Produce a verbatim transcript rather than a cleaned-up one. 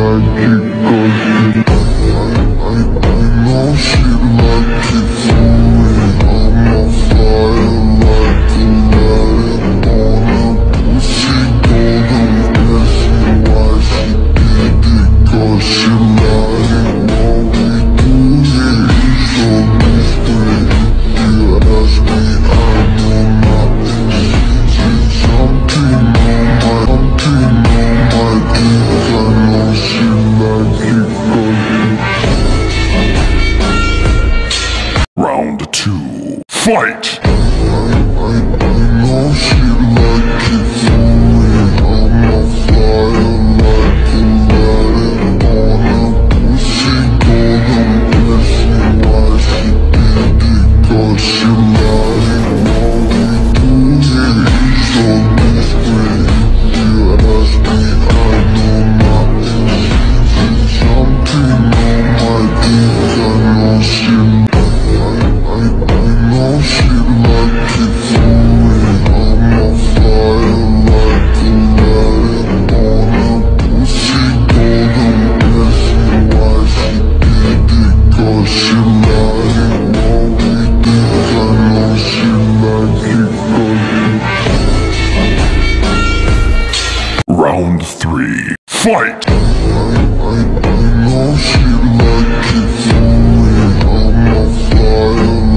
like it, cause I, I, I know she like it for me. I'm on fire like a lion on a pussy golden blessing. Why she did it, cause she lying. What we do here is so mystery. If you ask me, I know nothing. She's something on my, something on my dick. I know she like it, cause Round two, fight! I, I, I know she like it for me. I'm on fire like a lion on a pussy golden blessing. Why she did it, cause she lying. What we do here is so mystery. If you ask me, I know nothing. She's something on my dick. I know she I, I, I know she like it for me. I'm on fire like a lion on a pussy golden blessing. Why she did it, cause she lying. What we did, I know she like it, cause Round three, fight! I, I, I know she like it for me. I'm on fire